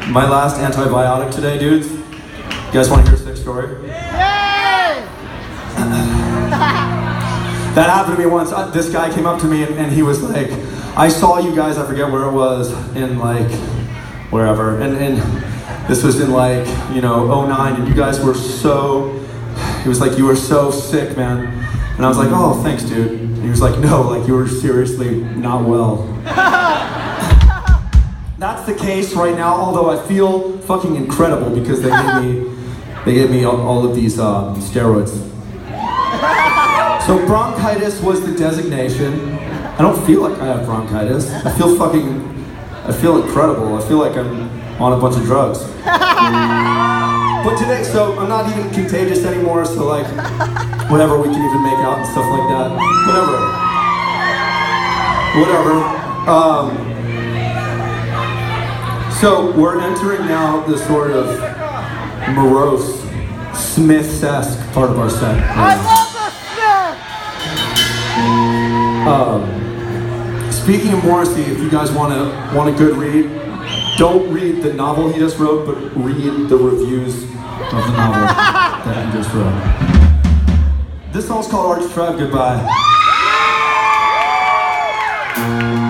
My last antibiotic today, dudes. You guys want to hear a sick story? That happened to me once. This guy came up to me and he was like, I saw you guys, I forget where it was, in like, wherever. And this was in like, you know, '09, and you guys were so, he was like, you were so sick, man. And I was like, oh, thanks, dude. And he was like, no, like, you were seriously not well. That's the case right now, although I feel fucking incredible because they gave me all of these steroids. So bronchitis was the designation. I don't feel like I have bronchitis. I feel incredible. I feel like I'm on a bunch of drugs. But today, so I'm not even contagious anymore, so like, whatever, we can even make out and stuff like that. Whatever. So we're entering now the sort of morose, Smiths-esque part of our set. I love the Smiths! Speaking of Morrissey, if you guys want a good read, don't read the novel he just wrote, but read the reviews of the novel that he just wrote. This song's called Arch Tribe Goodbye.